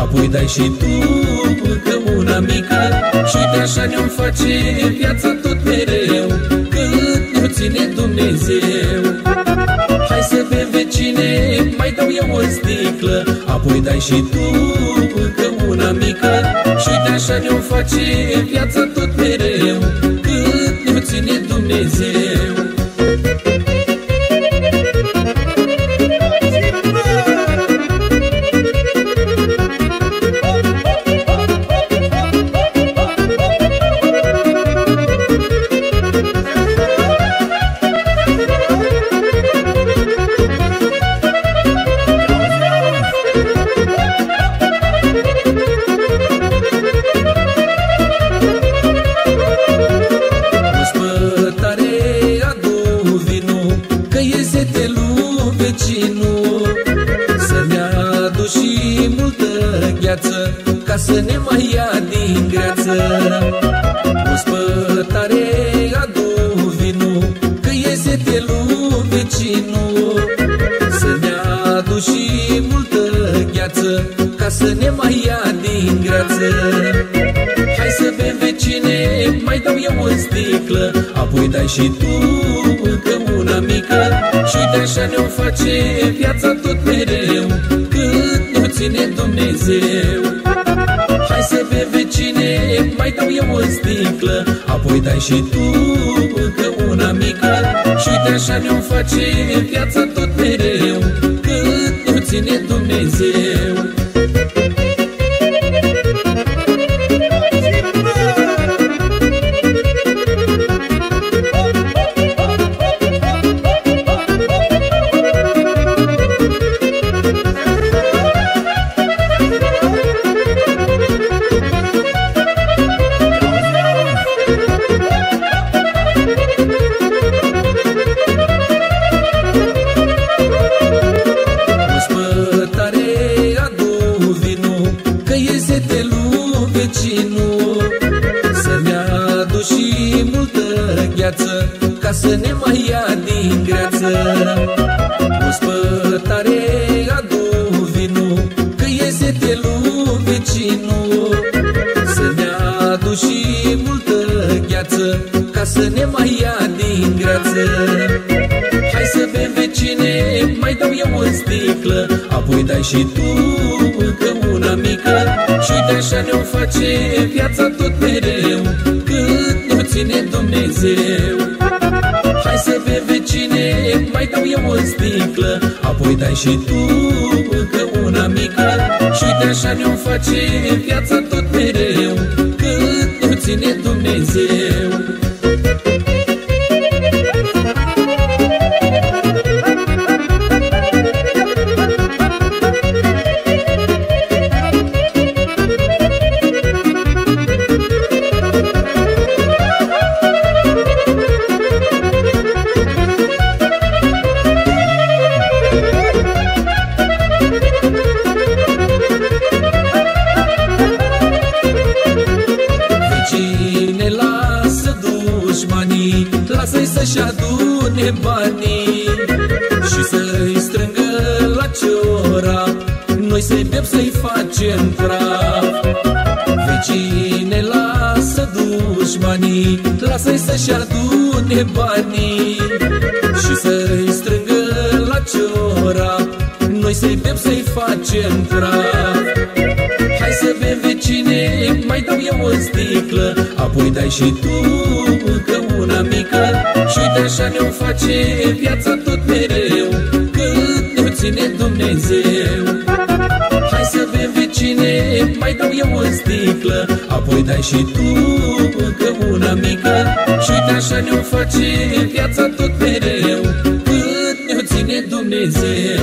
apoi dai și tu încă una mică. Și uite așa ne-o face viața tot mereu, cât ne-o ține Dumnezeu. Hai să bem, vecine, mai dau eu o sticlă, apoi dai și tu încă una mică. Și uite așa ne-o face viața tot mereu, cât ne-o ține Dumnezeu. Ca să ne mai ia din greață. O spătare adu vinul, că e sete lui vecinul. Să ne adu și multă gheață, ca să ne mai ia din greață. Hai să bem, vecine, mai dau eu o sticlă, apoi dai și tu încă una mică. Și uite așa ne-o face viața tot mereu, cât ne-o ține Dumnezeu. Hai să bem, vecine, mai dau eu o sticlă, apoi dai și tu încă una mică. Și uite așa ne-o face viața tot mereu, cât ne-o ține Dumnezeu. Ca să ne mai ia din greață. O spătare adu vinul, că e sete lui vecinul. Să ne adu și multă gheață, ca să ne mai ia din greață. Hai să bem, vecine, mai dau eu o sticlă, apoi dai și tu încă una mică. Și uite așa ne-o face viața tot mereu, cât ne-o ține Dumnezeu. Hai să bem, vecine, mai dau eu o sticlă, apoi dai și tu încă una mică. Și uite așa ne-o face viața tot mereu, cât ne-o ține Dumnezeu. Lasă-i să-și adune banii și să-i strângă la ciora, noi să-i bem, să-i facem praf. Vecine, lasă dușmanii, lasă-i să-și adune banii și să-i strângă la ciora, noi să-i bem, să-i facem praf. Hai să bem, vecine, mai dau eu o sticlă, apoi dai și tu încă una mică. Și uite așa ne-o face viața tot mereu, cât ne-o ține Dumnezeu. Hai să bem, vecine, mai dau eu o sticlă, apoi dai și tu încă una mică. Și uite așa ne-o face viața tot mereu, cât ne-o ține Dumnezeu.